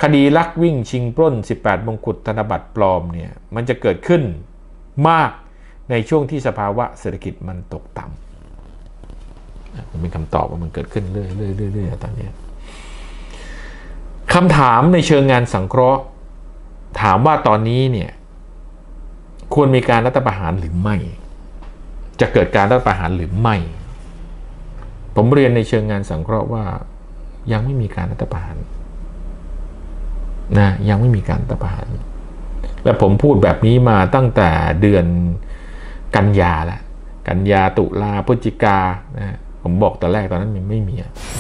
คดีลักวิ่งชิงปล้น18มงกุฎธนบัตรปลอมเนี่ยมันจะเกิดขึ้นมากในช่วงที่สภาวะเศรษฐกิจมันตกต่ำผมเป็นคำตอบว่ามันเกิดขึ้นเรื่อยๆตอนนี้คำถามในเชิงงานสังเคราะห์ถามว่าตอนนี้เนี่ยควรมีการรัฐประหารหรือไม่จะเกิดการรัฐประหารหรือไม่ผมเรียนในเชิงงานสังเคราะห์ว่ายังไม่มีการรัฐประหารนะยังไม่มีการรัฐประหารและผมพูดแบบนี้มาตั้งแต่เดือนกันยาแล้วกันยาตุลาพฤศจิกานะผมบอกแต่แรกตอนนั้นมันไม่มี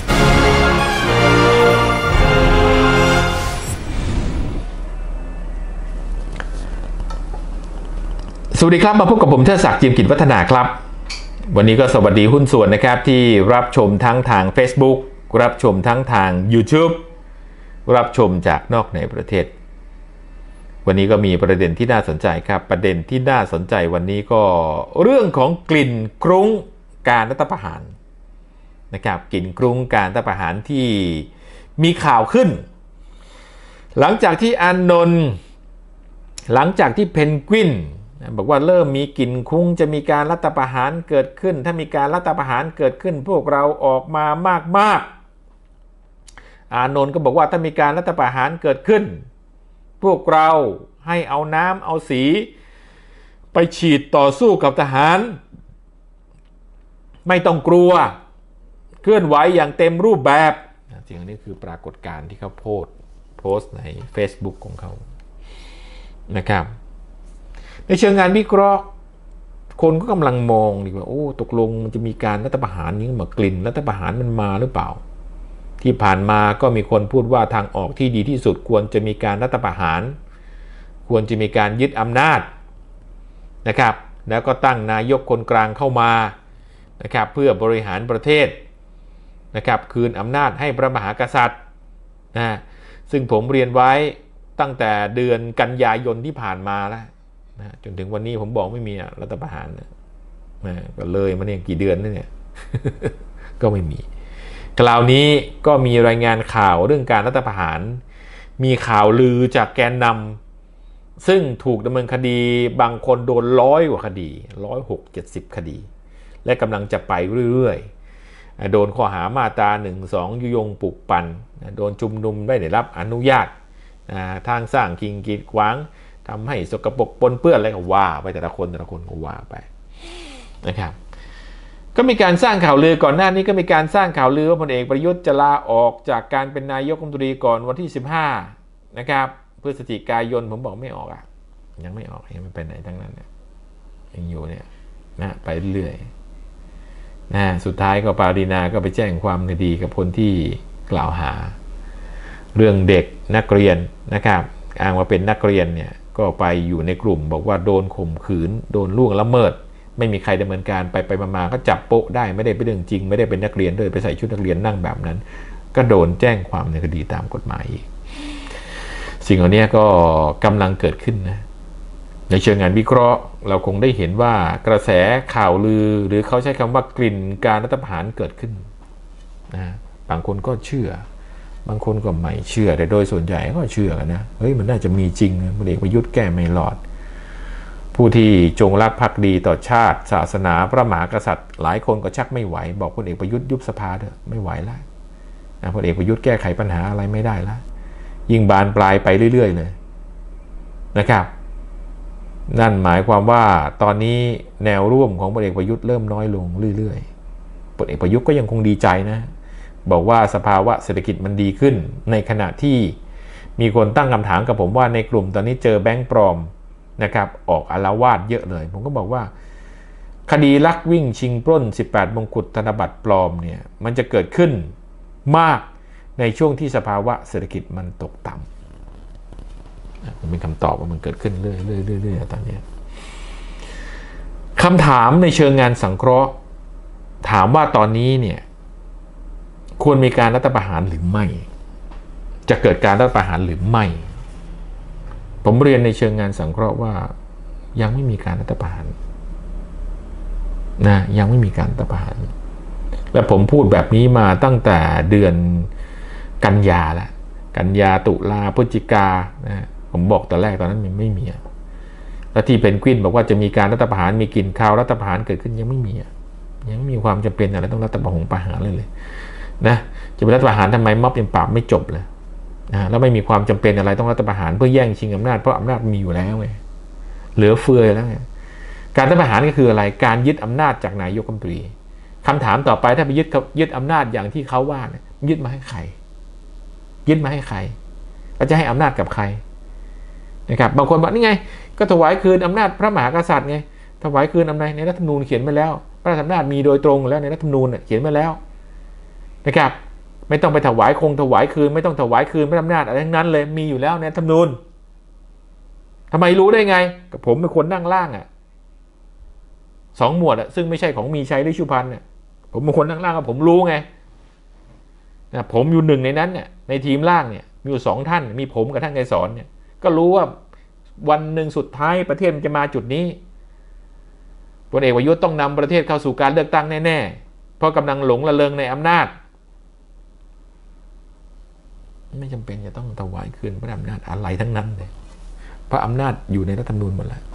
สวัสดีครับมาพบกับผมเทิดศักดิ์ จิมกิจวัฒนาครับวันนี้ก็สวัสดีหุ้นส่วนนะครับที่รับชมทั้งทาง Facebook รับชมทั้งทาง YouTube รับชมจากนอกในประเทศวันนี้ก็มีประเด็นที่น่าสนใจครับประเด็นที่น่าสนใจวันนี้ก็เรื่องของกลิ่นครุ้งการรัฐประหารนะครับกลิ่นครุ้งการรัฐประหารที่มีข่าวขึ้นหลังจากที่อานนท์หลังจากที่เพนกวินบอกว่าเริ่มมีกลิ่นครุ้งจะมีการรัฐประหารเกิดขึ้นถ้ามีการรัฐประหารเกิดขึ้นพวกเราออกมามากๆอานนท์ก็บอกว่าถ้ามีการรัฐประหารเกิดขึ้นพวกเราให้เอาน้ำเอาสีไปฉีดต่อสู้กับทหารไม่ต้องกลัวเคลื่อนไหวอย่างเต็มรูปแบบจริงๆนี่คือปรากฏการณ์ที่เขาโพสต์ใน Facebook ของเขานะครับในเชิงงานวิเคราะห์คนก็กำลังมองดีว่าโอ้ตกลงมันจะมีการรัฐประหารนี้มากลิ่นรัฐประหารมันมาหรือเปล่าที่ผ่านมาก็มีคนพูดว่าทางออกที่ดีที่สุดควรจะมีการรัฐประหารควรจะมีการยึดอำนาจนะครับแล้วก็ตั้งนายกคนกลางเข้ามานะครับเพื่อบริหารประเทศนะครับคืนอำนาจให้พระมหากษัตริย์นะซึ่งผมเรียนไว้ตั้งแต่เดือนกันยายนที่ผ่านมาแล้วนะจนถึงวันนี้ผมบอกไม่มีรัฐประหารนะก็เลยมาเนี่ยกี่เดือนแล้วเนี่ย ก็ไม่มีคราวนี้ก็มีรายงานข่าวเรื่องการรัฐประหารมีข่าวลือจากแกนนำซึ่งถูกดำเนินคดีบางคนโดน100 กว่าคดี160-170 คดีและกำลังจะไปเรื่อยๆโดนข้อหามาตรา1-2ยุยงปลุกปั่นโดนชุมนุมไม่ได้รับอนุญาตทางสร้างกีดขวางทำให้สกปรกปนเปื้อนอะไรก็ว่าไปแต่ละคนก็ว่าไปนะครับก็มีการสร้างข่าวลือก่อนหน้านี้ก็มีการสร้างข่าวลือว่าพลเอกประยุทธ์จะลาออกจากการเป็นนายกรัฐมนตรีก่อนวันที่15นะครับพฤศจิกายนผมบอกไม่ออกยังไม่ออกยังไม่ไปไหนทั้งนั้นยังอยู่เนี่ยนะไปเรื่อยนะสุดท้ายก็ปารีนาก็ไปแจ้งความคดีกับคนที่กล่าวหาเรื่องเด็กนักเรียนนะครับอ้างว่าเป็นนักเรียนเนี่ยก็ไปอยู่ในกลุ่มบอกว่าโดนข่มขืนโดนล่วงละเมิดไม่มีใครดำเนินการไปมาก็จับโป๊ะได้ไม่ได้เป็นเรื่องจริงไม่ได้เป็นนักเรียนด้วยไปใส่ชุดนักเรียนนั่งแบบนั้นก็โดนแจ้งความในคดีตามกฎหมายอีกสิ่งเหล่านี้ก็กำลังเกิดขึ้นนะในเชิงงานวิเคราะห์เราคงได้เห็นว่ากระแสข่าวลือหรือเขาใช้คำว่ากลิ่นการรัฐประหารเกิดขึ้นนะบางคนก็เชื่อบางคนก็ไม่เชื่อแต่โดยส่วนใหญ่ก็เชื่อกันนะเฮ้ยมันน่าจะมีจริงนะพลเอกประยุทธ์แก้ไม่รอดผู้ที่จงรักภักดีต่อชาติศาสนาพระมหากษัตริย์หลายคนก็ชักไม่ไหวบอกพลเอกประยุทธ์ยุบสภาเถอะไม่ไหวแล้วนะพลเอกประยุทธ์แก้ไขปัญหาอะไรไม่ได้แล้วยิ่งบานปลายไปเรื่อยๆเลยนะครับนั่นหมายความว่าตอนนี้แนวร่วมของพลเอกประยุทธ์เริ่มน้อยลงเรื่อยๆพลเอกประยุทธ์ก็ยังคงดีใจนะบอกว่าสภาวะเศรษฐกิจมันดีขึ้นในขณะที่มีคนตั้งคำถามกับผมว่าในกลุ่มตอนนี้เจอแบงก์ปลอมนะครับออกอาละวาดเยอะเลยผมก็บอกว่าคดีลักวิ่งชิงปล้น18มงกุฎธนบัตรปลอมเนี่ยมันจะเกิดขึ้นมากในช่วงที่สภาวะเศรษฐกิจมันตกต่ำผมเป็นคำตอบว่ามันเกิดขึ้นเรื่อยๆตอนนี้คำถามในเชิงงานสังเคราะห์ถามว่าตอนนี้เนี่ยควรมีการรัฐประหารหรือไม่จะเกิดการรัฐประหารหรือไม่ผมเรียนในเชิงงานสังเคราะห์ว่ายังไม่มีการรัฐประหารนะยังไม่มีการรัฐประหารและผมพูดแบบนี้มาตั้งแต่เดือนกันยาแล้วกันยาตุลาพฤศจิกานะผมบอกแต่แรกตอนนั้นมันไม่มีแล้วที่เพนกวินบอกว่าจะมีการรัฐประหารมีกลิ่นคาวรัฐประหารเกิดขึ้นยังไม่มียังไม่มีความจำเป็นอะไรต้องรัฐประหารเลยนะจะเป็นรัฐประหารทำไมม็อบยังปราบไม่จบเลยนะแล้วไม่มีความจำเป็นอะไรต้องรัฐประหารเพื่อแย่งชิงอำนาจเพราะอำนาจมีอยู่แล้วไงเหลือเฟือแล้วไงการรัฐประหารก็คืออะไรการยึดอำนาจจากนายกรัฐมนตรีคำถามต่อไปถ้าไปยึดอำนาจอย่างที่เขาว่าเนี่ยยึดมาให้ใครยึดมาให้ใครก็จะให้อำนาจกับใครนะครับบางคนบอกนี่ไงก็ถวายคืนอำนาจพระมหากษัตริย์ไงถวายคืนอำนาจในรัฐธรรมนูญเขียนไว้แล้วพระราชอำนาจมีโดยตรงแล้วในรัฐธรรมนูญเขียนไว้แล้วนะครับไม่ต้องไปถวายคืนไม่ต้องถวายคืนพระอำนาจอะไรทั้งนั้นเลยมีอยู่แล้วในรัฐธรรมนูญทำไมรู้ได้ไงกับผมเป็นคนนั่งล่าง2 หมวดซึ่งไม่ใช่ของมีชัยหรือชุพันธ์ผมเป็นคนนั่งล่างผมรู้ไงนะผมอยู่1ในนั้นเนี่ยในทีมล่างเนี่ยมีอยู่2 ท่านมีผมกับท่านไกรสอนเนี่ยก็รู้ว่าวันหนึ่งสุดท้ายประเทศมันจะมาจุดนี้พลเอกประยุทธ์ต้องนำประเทศเข้าสู่การเลือกตั้งแน่ๆเพราะกำลังหลงระเริงในอำนาจไม่จำเป็นจะต้องถวายคืนพระอำนาจอะไรทั้งนั้นเลยเพราะอำนาจอยู่ในรัฐธรรมนูญหมดแล้ว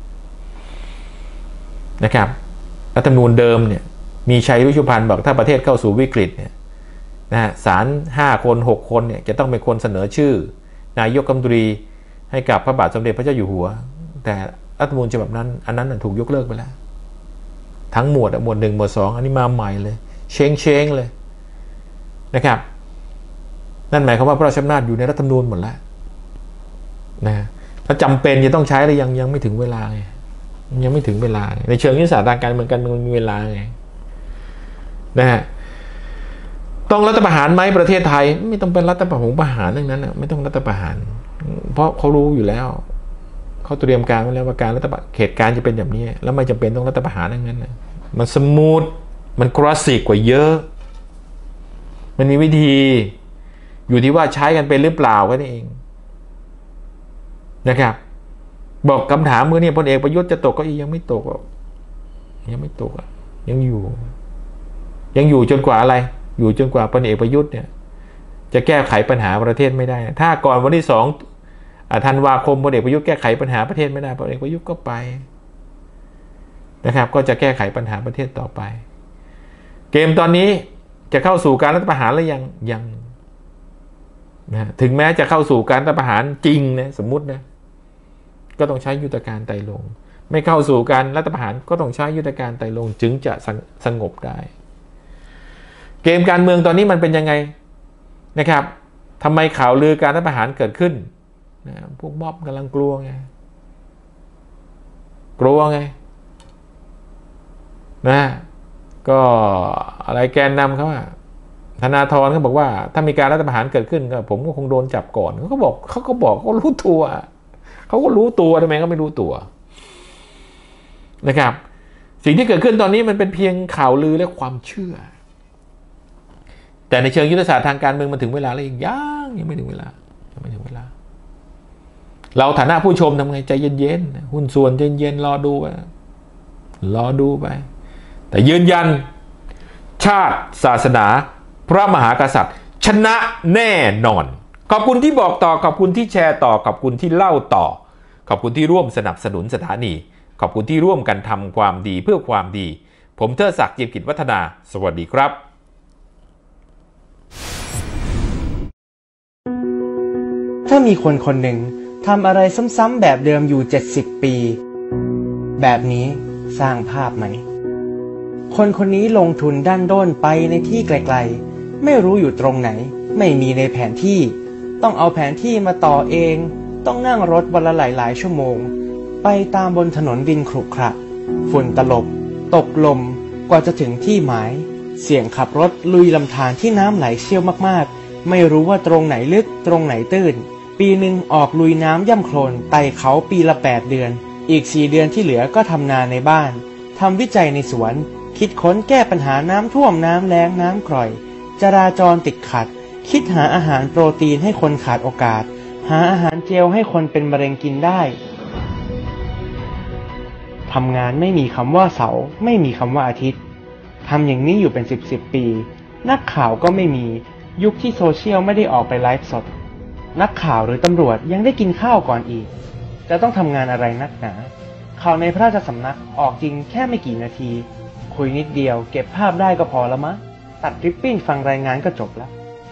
นะครับรัฐธรรมนูญเดิมเนี่ยมีชัยรุชุพันธ์บอกถ้าประเทศเข้าสู่วิกฤตเนี่ยนะศาล5 คน 6 คนเนี่ยจะต้องเป็นคนเสนอชื่อนายกรัฐมนตรีให้กับพระบาทสมเด็จพระเจ้าอยู่หัวแต่รัฐธรรมนูญฉบับนั้นอันนั้นถูกยกเลิกไปแล้วทั้งหมวดหมวด 1 หมวด 2อันนี้มาใหม่เลยเชงเลยนะครับนั่นหมายความว่าพระราชอำนาจอยู่ในรัฐธรรมนูญหมดแล้วนะถ้าจำเป็นจะต้องใช้หรือยังไม่ถึงเวลาไงยังไม่ถึงเวลาในเชิงยุทธศาสตร์ทางการเมืองมันมีเวลาไงนะฮะต้องรัฐประหารไหมประเทศไทยไม่ต้องเป็นรัฐประหารเรื่องนั้นไม่ต้องรัฐประหารเพราะเขารู้อยู่แล้วเขาเตรียมการไว้แล้วว่าการรัฐประหารเหตุการณ์จะเป็นแบบนี้แล้วไม่จำเป็นต้องรัฐประหารเรื่องนั้นมันสมูทมันคลาสสิกกว่าเยอะมันมีวิธีอยู่ที่ว่าใช้กันเป็นหรือเปล่าแค่นั้นเองนะครับบอกคำถามเมื่อเนี่ยพลเอกประยุทธ์จะตกก็ยังไม่ตกยังไม่ตกยังอยู่จนกว่าอะไรอยู่จนกว่าพลเอกประยุทธ์เนี่ยจะแก้ไขปัญหาประเทศไม่ได้ถ้าก่อนวันที่2 ธันวาคมพลเอกประยุทธ์แก้ไขปัญหาประเทศไม่ได้พลเอกประยุทธ์ก็ไปนะครับก็จะแก้ไขปัญหาประเทศต่อไปเกมตอนนี้จะเข้าสู่การรัฐประหารหรือยังนะถึงแม้จะเข้าสู่การรัฐประหารจริงนะสมมุตินะก็ต้องใช้ยุทธการไต่ลงไม่เข้าสู่การรัฐประหารก็ต้องใช้ยุทธการไต่ลงจึงจะสงบได้เกมการเมืองตอนนี้มันเป็นยังไงนะครับทำไมข่าวลือการรัฐประหารเกิดขึ้นนะพวกม็อบกำลังกลัวไงนะก็อะไรแกนนำเขาธนาธรเขาบอกว่าถ้ามีการรัฐประหารเกิดขึ้นก็ผมก็คงโดนจับก่อนเขาก็บอกเขารู้ตัวเขาก็รู้ตัวทำไมเขาไม่รู้ตัวนะครับสิ่งที่เกิดขึ้นตอนนี้มันเป็นเพียงข่าวลือและความเชื่อแต่ในเชิงยุทธศาสตร์ทางการเมืองมันถึงเวลาแล้วยังไม่ถึงเวลาเราฐานะผู้ชมทำไงใจเย็นๆหุ้นส่วนใจเย็นรอดูไปแต่ยืนยันชาติศาสนาพระมหากษัตริย์ชนะแน่นอนขอบคุณที่บอกต่อขอบคุณที่แชร์ต่อขอบคุณที่เล่าต่อขอบคุณที่ร่วมสนับสนุนสถานีขอบคุณที่ร่วมกันทำความดีเพื่อความดีผมเทิดศักดิ์ เจียมกิจวัฒนาสวัสดีครับถ้ามีคนคนหนึ่งทำอะไรซ้ำๆแบบเดิมอยู่70 ปีแบบนี้สร้างภาพไหมคนคนนี้ลงทุนดั้นด้นไปในที่ไกลๆไม่รู้อยู่ตรงไหนไม่มีในแผนที่ต้องเอาแผนที่มาต่อเองต้องนั่งรถวันละหลายชั่วโมงไปตามบนถนนดินขรุขระฝุ่นตลบตกลมกว่าจะถึงที่หมายเสี่ยงขับรถลุยลำธารที่น้ำไหลเชี่ยวมากๆไม่รู้ว่าตรงไหนลึกตรงไหนตื้นปีหนึ่งออกลุยน้ำย่ำโคลนไต่เขาปีละ8 เดือนอีก4 เดือนที่เหลือก็ทำนาในบ้านทำวิจัยในสวนคิดค้นแก้ปัญหาน้ำท่วมน้ำแล้งน้ำกร่อยจราจรติดขัดคิดหาอาหารโปรตีนให้คนขาดโอกาสหาอาหารเจลให้คนเป็นมะเร็งกินได้ทำงานไม่มีคำว่าเสาร์ไม่มีคำว่าอาทิตย์ทำอย่างนี้อยู่เป็น10 ปีนักข่าวก็ไม่มียุคที่โซเชียลไม่ได้ออกไปไลฟ์สดนักข่าวหรือตำรวจยังได้กินข้าวก่อนอีกจะต้องทำงานอะไรนักหนาข่าวในพระราชสำนักออกจริงแค่ไม่กี่นาทีคุยนิดเดียวเก็บภาพได้ก็พอละมะตัดริบบิ้นฟังรายงานก็จบแล้ว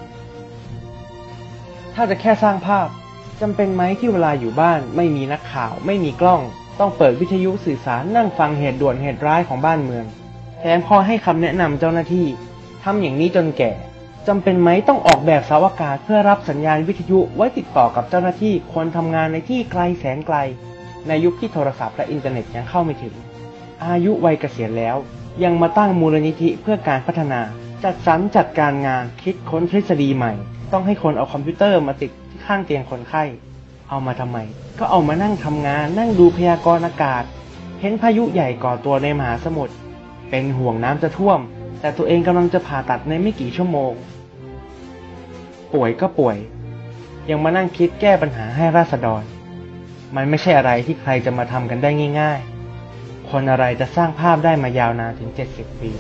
ถ้าจะแค่สร้างภาพจำเป็นไหมที่เวลาอยู่บ้านไม่มีนักข่าวไม่มีกล้องต้องเปิดวิทยุสื่อสารนั่งฟังเหตุด่วนเหตุร้ายของบ้านเมืองแถมคอยให้คำแนะนำเจ้าหน้าที่ทำอย่างนี้จนแก่จำเป็นไหมต้องออกแบบเสาอากาศเพื่อรับสัญญาณวิทยุไว้ติดต่อกับเจ้าหน้าที่คนทำงานในที่ไกลแสนไกลในยุคที่โทรศัพท์และอินเทอร์เน็ตยังเข้าไม่ถึงอายุวัยเกษียณแล้วยังมาตั้งมูลนิธิเพื่อการพัฒนาจัดสรรจัดการงานคิดค้นทฤษฎีใหม่ต้องให้คนเอาคอมพิวเตอร์มาติดที่ข้างเตียงคนไข้เอามาทำไมก็เอามานั่งทำงานนั่งดูพยากรณ์อากาศเห็นพายุใหญ่ก่อตัวในมหาสมุทรเป็นห่วงน้ำจะท่วมแต่ตัวเองกำลังจะผ่าตัดในไม่กี่ชั่วโมงป่วยก็ป่วยยังมานั่งคิดแก้ปัญหาให้ราษฎรมันไม่ใช่อะไรที่ใครจะมาทำกันได้ง่ายๆคนอะไรจะสร้างภาพได้มายาวนานถึง70 ปี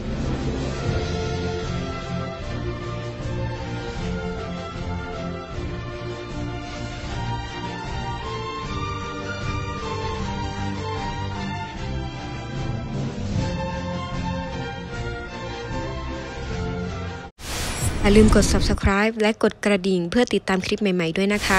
อย่าลืมกด Subscribe และกดกระดิ่งเพื่อติดตามคลิปใหม่ๆด้วยนะคะ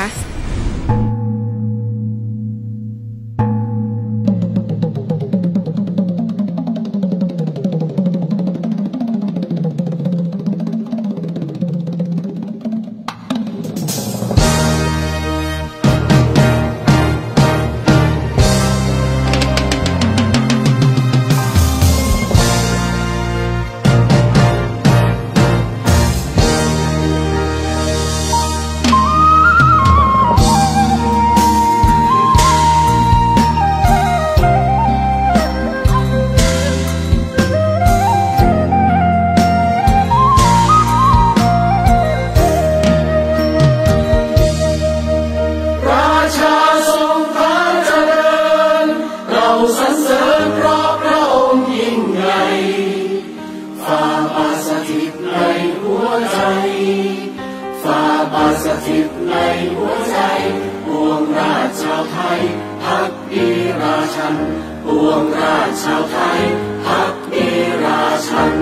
สถิตในหัวใจปวงราชชาวไทยภักดีราชันปวงราชชาวไทยภักดีราชัน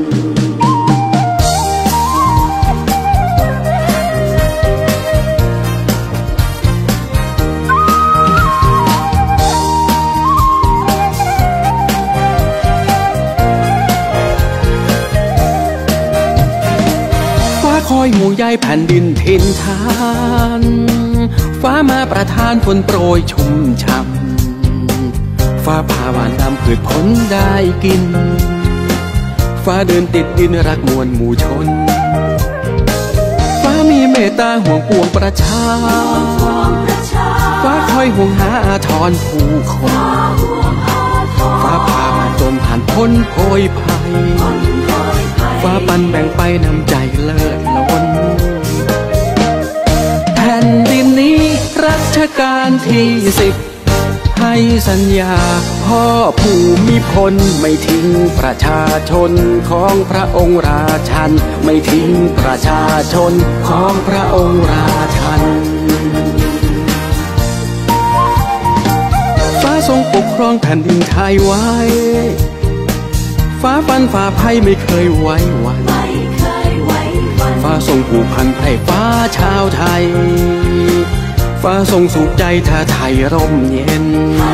คอยห่วงใยแผ่นดินถิ่นฐานฟ้ามาประทานฝนโปรยชุ่มช่ำฟ้าผ่าหวานนำพืชผลได้กินฟ้าเดินติดดินรักมวลหมู่ชนฟ้ามีเมตตาห่วงปวงประชาฟ้าคอยห่วงหาอาทรผู้คนฟ้าผ่ามาจนผ่านพ้นโพยภัยฟ้าปันแบ่งไปนำใจเลิศล้นแผ่นดินนี้รัชกาลที่10ให้สัญญาพ่อภูมิพลไม่ทิ้งประชาชนของพระองค์ราชันไม่ทิ้งประชาชนของพระองค์ราชันฟ้าทรงปกครองแผ่นดินไทยไว้ฟ้าฟันฝ่าภัยไม่เคยไว้วันฟ้าทรงผูกพันไพร่ฟ้าชาวไทยฟ้าทรงสุขใจถ้าไทยร่มเย็น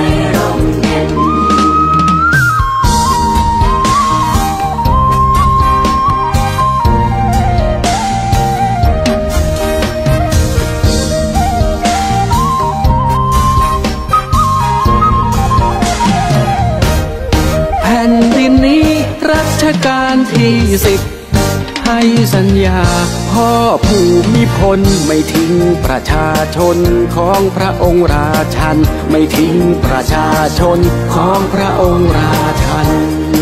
แผ่นดินนี้รัชกาลที่10ให้สัญญาพ่อภูมิพลไม่ทิ้งประชาชนของพระองค์ราชันไม่ทิ้งประชาชนของพระองค์ราชัน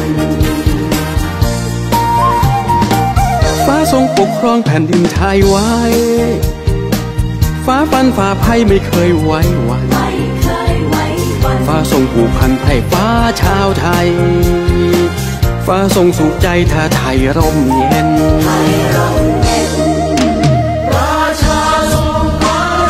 ฟ้าทรงปกครองแผ่นดินไทยไว้ฟ้าฟันฝ่าภัยไม่เคยไว้วันฟ้าทรงผูกพันไพร่ฟ้าชาวไทยฟ้าทรงสุขใจถ้าไทยร่มเย็นราชาทรงพระ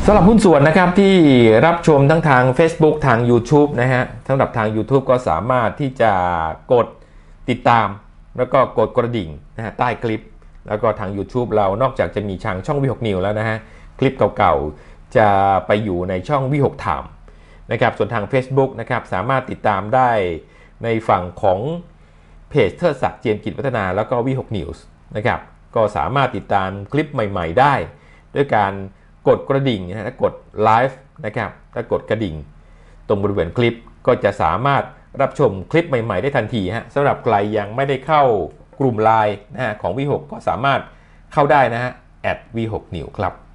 สำหรับหุ้นส่วนนะครับที่รับชมทั้งทาง Facebook ทาง YouTube นะฮะสำหรับทาง YouTube ก็สามารถที่จะกดติดตามแล้วก็กดกระดิ่งนะฮะใต้คลิปแล้วก็ทาง YouTube เรานอกจากจะมีช่อง V6 News แล้วนะฮะคลิปเก่าๆจะไปอยู่ในช่อง V6 Time นะครับส่วนทาง Facebook นะครับสามารถติดตามได้ในฝั่งของเพจเทิดศักดิ์เจียมกิจวัฒนาแล้วก็ V6 News นะครับก็สามารถติดตามคลิปใหม่ๆได้ด้วยการกดกระดิ่งนะฮะถ้ากดไลฟ์นะครับถ้ากดกระดิ่งตรงบริเวณคลิปก็จะสามารถรับชมคลิปใหม่ๆได้ทันทีฮะสำหรับใครยังไม่ได้เข้ากลุ่ม LINE นะฮะของ V6 ก็สามารถเข้าได้นะฮะ @V6News ครับ